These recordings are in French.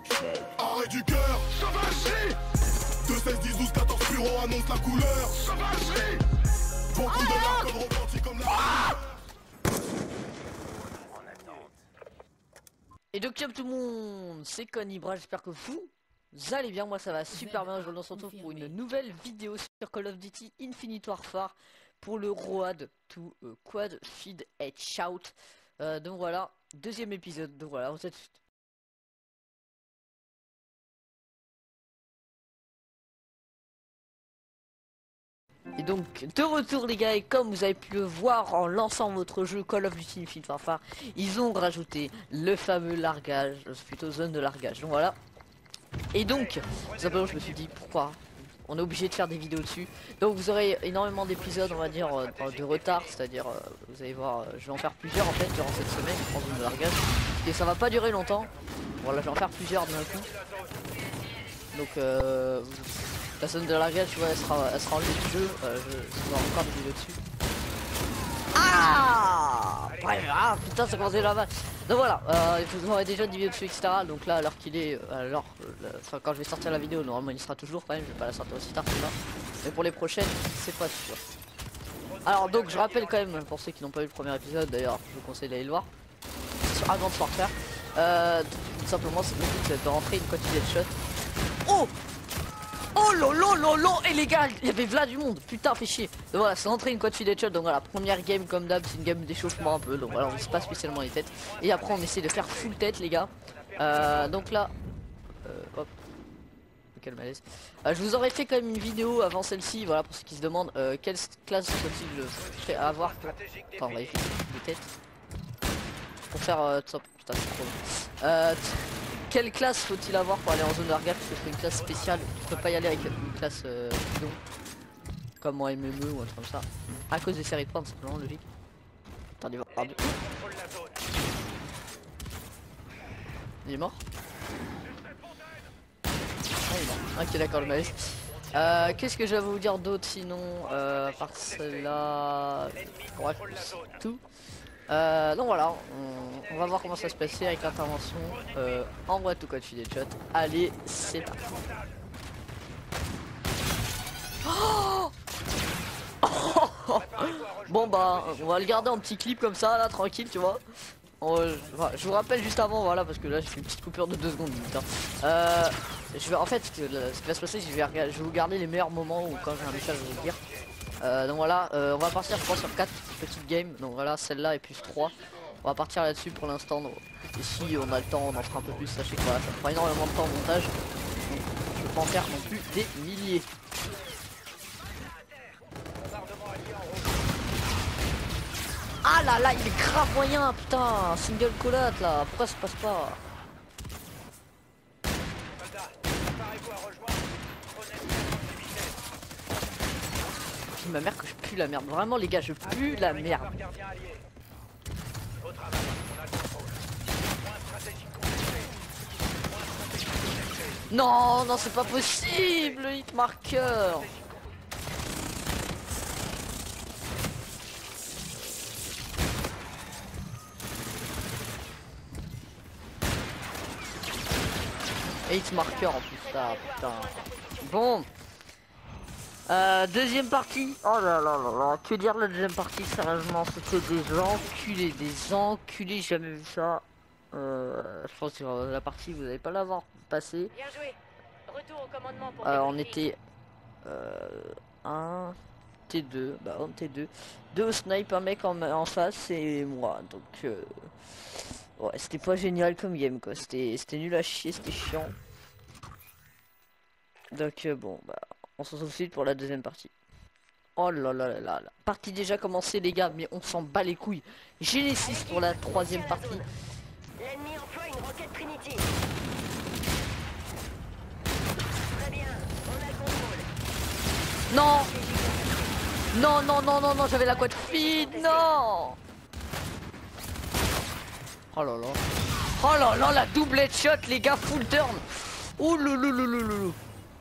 Arrêt du cœur, sauvagerie. 2, 16, 10, 12, 14 bureaux annonce la couleur. Sauvagerie. Beaucoup de larmes repentis comme la... Et donc ciao tout le monde, c'est Conibra, j'espère que vous allez bien, moi ça va super bien. Je vous retrouve pour une nouvelle vidéo sur Call of Duty Infinite Warfare pour le Road to Quad Feed and Shout. Donc voilà, deuxième épisode, donc voilà, vous êtes... Et donc de retour les gars, et comme vous avez pu le voir en lançant votre jeu Call of Duty Infinite Warfare, ils ont rajouté le fameux largage, plutôt zone de largage, donc voilà. Et donc, tout simplement je me suis dit pourquoi on est obligé de faire des vidéos dessus. Donc vous aurez énormément d'épisodes, on va dire, de retard, c'est-à-dire, vous allez voir, je vais en faire plusieurs en fait durant cette semaine, en zone de largage. Et ça va pas durer longtemps, voilà, je vais en faire plusieurs d'un coup. Donc la zone de largage, tu vois, elle sera enlevée du jeu, je vais encore des vidéos dessus. Ah ouais, ah putain, ça commence déjà mal. Donc voilà, vous aurez déjà des vidéos dessus, etc. Donc là, alors qu'il est, enfin quand je vais sortir la vidéo, normalement il sera toujours quand même, je vais pas la sortir aussi tard que là. Mais pour les prochaines, c'est pas sûr. Alors donc je rappelle quand même, pour ceux qui n'ont pas vu le premier épisode, d'ailleurs je vous conseille d'aller le voir, sur Advanced Warfare. Tout simplement c'est le but de rentrer une quantité de shots. Oh oh lolo, et les gars, il y avait v'là du monde, putain fait chier. Donc voilà, c'est entré une quantité de shot, donc voilà, première game comme d'hab, c'est une game d'échauffement un peu, donc voilà, on vise pas spécialement les têtes. Et après on essaie de faire full tête les gars. Donc là, hop, quel malaise. Je vous aurais fait quand même une vidéo avant celle-ci, voilà, pour ceux qui se demandent quelle classe faut-il avoir pour... Attends, on va essayer les têtes. Pour faire... putain, c'est trop long. Quelle classe faut-il avoir pour aller en zone de largage? Parce que c'est une classe spéciale, tu peux pas y aller avec une classe bidon, comme en MME ou un truc comme ça, à cause des séries de points, c'est vraiment logique. Attendez, pardon. Il est mort? Ah, il est mort. Ok, d'accord, le malaise. Qu'est-ce que j'avais à vous dire d'autre sinon, par cela, ouais, tout. Donc voilà, on va voir comment ça se passait avec l'intervention en vrai tout cas de des shots. Allez, c'est parti. Oh bon bah on va le garder en petit clip comme ça là, tranquille, tu vois. Je vous rappelle juste avant, voilà, parce que là j'ai fait une petite coupure de 2 secondes limite, hein. Je vais en fait ce qui va se passer, je vais vous garder les meilleurs moments où quand j'ai un message à vous dire. Donc voilà, on va partir je crois sur 4 petites games, donc voilà, celle-là et plus 3. On va partir là-dessus pour l'instant. Et si on a le temps, on en fera un peu plus, sachez que voilà, ça prend énormément de temps au montage. Donc, je peux pas en faire non plus des milliers. Ah là là, il est grave moyen, putain, single collate là, pourquoi ça passe pas? Ma mère que je pue la merde, vraiment les gars, je pue la merde. Non, non, c'est pas possible, le hit marqueur. Hit marqueur en plus, ça, putain. Bon. Deuxième partie. Oh là là là là, que dire la deuxième partie, sérieusement, c'était des enculés, j'ai jamais vu ça. Je pense que la partie vous n'allez pas l'avoir passé. Bien joué. Retour au commandement pour On était 1 T2, bah on T2, 2 au snipe, un mec en face et moi, donc ouais, c'était pas génial comme game quoi, c'était nul à chier, c'était chiant. Donc bon bah on se retrouve tout de suite pour la deuxième partie. Oh là là là là, partie déjà commencée les gars, mais on s'en bat les couilles. Genesis pour la troisième partie. l'ennemi emploie une roquette Trinity. Très bien, on a le contrôle. Non. Non non non non non, j'avais la quad feed, non. Oh là là. Oh là là, la double headshot les gars, full turn. Oh loulou.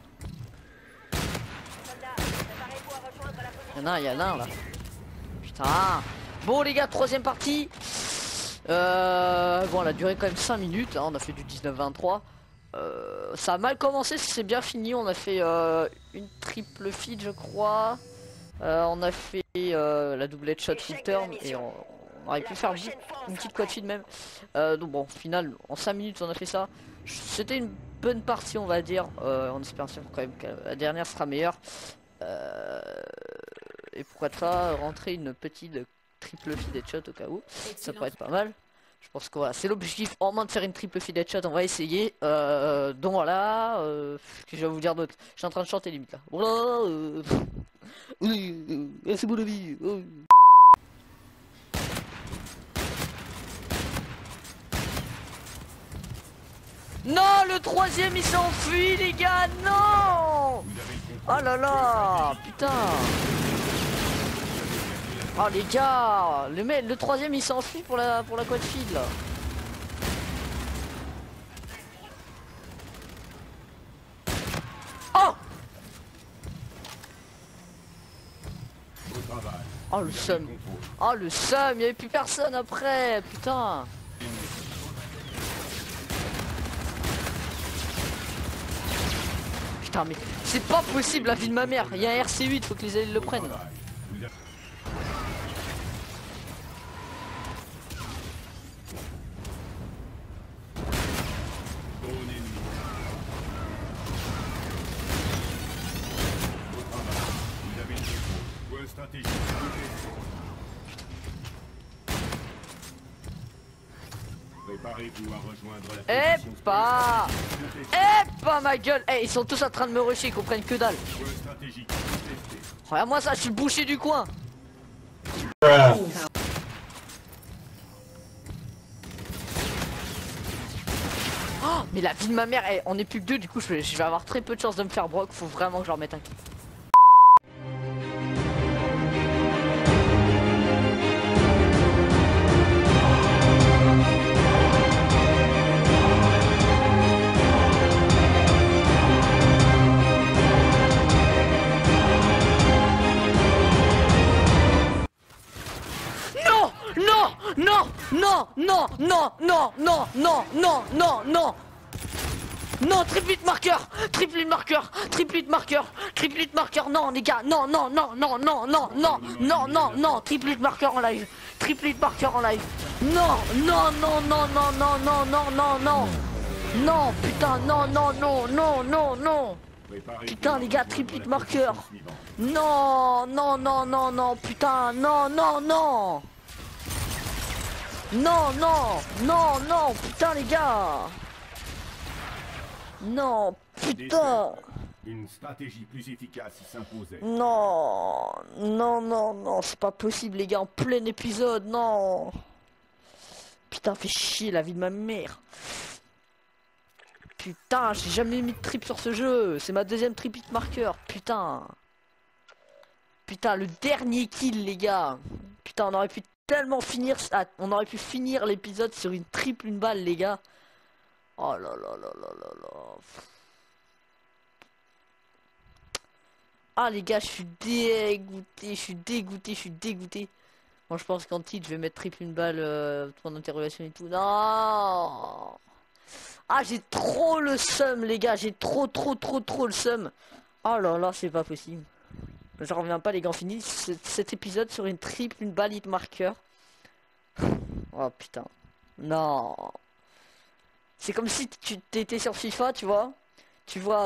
Il y en a un là. Putain. Bon les gars, troisième partie. Bon, elle a duré quand même 5 minutes, hein, on a fait du 19-23. Ça a mal commencé, c'est bien fini. On a fait une triple feed, je crois. On a fait la doublette shot full turn et on aurait pu faire une petite quad feed même. Donc bon, au final, en 5 minutes, on a fait ça. C'était une bonne partie, on va dire. On espère quand même que la dernière sera meilleure. Et pourquoi pas rentrer une petite triple feed headshot au cas où. Ça pourrait être pas mal. Je pense que voilà, c'est l'objectif en moins de faire une triple feed headshot, on va essayer. Donc voilà, que je vais vous dire d'autre. Je suis en train de chanter limite là. Voilà, c'est bon la vie. Non, le troisième il s'enfuit les gars, non. Oh là là, putain. Oh les gars, le troisième il s'enfuit pour la quad feed là. Oh. Oh le seum. Oh le seum, il n'y avait plus personne après, putain. Putain mais c'est pas possible la vie de ma mère, il y a un RC8, faut que les alliés le prennent. Eh pas ma gueule. Eh ils sont tous en train de me rusher, ils comprennent que dalle. Regarde moi ça, je suis le boucher du coin. Oh, mais la vie de ma mère, eh, on est plus que deux, du coup je vais avoir très peu de chance de me faire broc, faut vraiment que je leur mette un kill. Non, non, non, non, non, non, non, non, non, non. Non, triplite marqueur, triplite marqueur, triplite marqueur, triplite marqueur, non les gars, non, non, non, non, non, non, non, non, non, non, triplite marqueur en live, triplite marqueur en live. Non, non, non, non, non, non, non, non, non, non. Non, putain, non, non, non, non, non, non. Putain les gars, triplite marqueur. Non, non, non, non, non, putain, non, non, non. Non, non, non, non, putain les gars. Non, putain. Une stratégie plus efficace s'imposait. Non, non, non, non, c'est pas possible les gars, en plein épisode, non. Putain, fait chier la vie de ma mère. Putain, j'ai jamais mis de trip sur ce jeu. C'est ma deuxième trip hit marqueur, putain. Putain, le dernier kill les gars. Putain, on aurait pu tellement finir, on aurait pu finir l'épisode sur une triple une balle les gars. Oh là là là là là là. Ah les gars, je suis dégoûté, je suis dégoûté, je suis dégoûté. Moi je pense qu'en titre je vais mettre triple une balle, point d'interrogation et tout. Non. Ah j'ai trop le seum les gars, j'ai trop le seum. Oh là là, c'est pas possible. Je reviens pas les gars, on finit cet épisode sur une triple, une balle hit marqueur. Oh putain. Non. C'est comme si tu t'étais sur FIFA, tu vois. Tu vois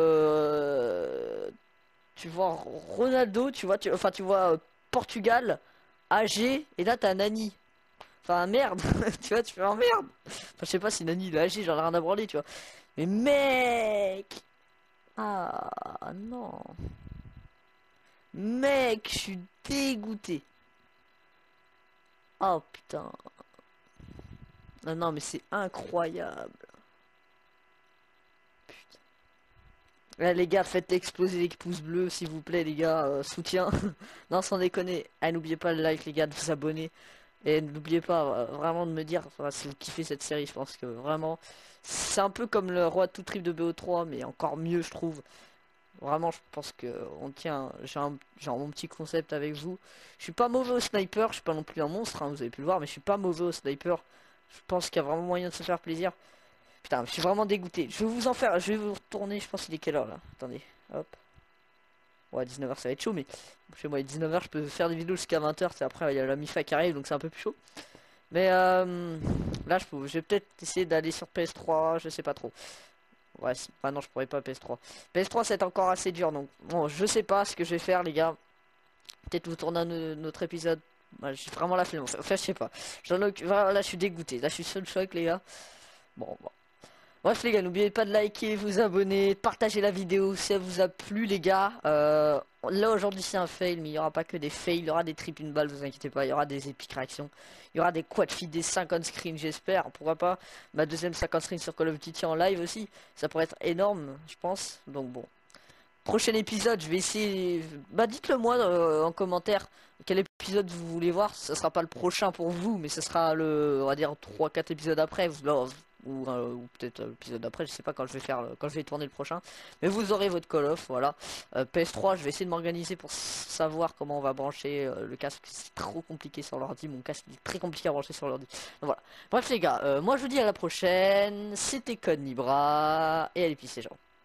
Ronaldo, tu vois, tu vois Portugal, AG, et là t'as Nani. Enfin merde, tu vois, tu fais un merde. Enfin je sais pas si Nani il est AG, j'en ai rien à branler, tu vois. Mais mec. Ah non. Mec, je suis dégoûté. Oh putain. Non, non, mais c'est incroyable. Putain. Là, les gars, faites exploser les pouces bleus, s'il vous plaît, les gars. Soutien. Non, sans déconner. Ah, n'oubliez pas le like, les gars, de vous abonner. Et n'oubliez pas vraiment de me dire si vous kiffez cette série. Je pense que vraiment, c'est un peu comme le roi de tout trip de BO3, mais encore mieux, je trouve. Vraiment, je pense que on tient. J'ai mon petit concept avec vous. Je suis pas mauvais au sniper, je suis pas non plus un monstre, hein, vous avez pu le voir, mais je suis pas mauvais au sniper. Je pense qu'il y a vraiment moyen de se faire plaisir. Putain, je suis vraiment dégoûté. Je vais vous en faire, je vais vous retourner, je pense qu'il est quelle heure là? Attendez, hop. Ouais, 19h ça va être chaud, mais chez moi, 19h, je peux faire des vidéos jusqu'à 20h. C'est après, il y a la MIFA qui arrive, donc c'est un peu plus chaud. Mais là, je vais peut-être essayer d'aller sur PS3, je sais pas trop. Ouais, ah non, je pourrais pas PS3. PS3, c'est encore assez dur, donc bon, je sais pas ce que je vais faire, les gars. Peut-être vous tourner un autre épisode. Bah, j'ai vraiment la flemme. Enfin, je sais pas. Voilà, là, je suis dégoûté. Là, je suis sur le choc, les gars. Bon. Bref les gars, n'oubliez pas de liker, vous abonner, partager la vidéo si ça vous a plu les gars. Là aujourd'hui c'est un fail, mais il n'y aura pas que des fails, il y aura des triples une balle, vous inquiétez pas, il y aura des épiques réactions, il y aura des quad feed, des 50 screens j'espère, pourquoi pas. Ma deuxième 50 screens sur Call of Duty en live aussi, ça pourrait être énorme je pense, donc bon. Prochain épisode, je vais essayer, bah dites-le moi en commentaire quel épisode vous voulez voir, ce sera pas le prochain pour vous, mais ce sera le, on va dire 3-4 épisodes après, ou peut-être l'épisode d'après, je sais pas quand je vais faire quand je vais tourner le prochain, mais vous aurez votre Call of, voilà. PS3, je vais essayer de m'organiser pour savoir comment on va brancher le casque, c'est trop compliqué sur l'ordi, mon casque est très compliqué à brancher sur l'ordi, voilà. Bref les gars, moi je vous dis à la prochaine, c'était Code Nibra et allez pisser genre.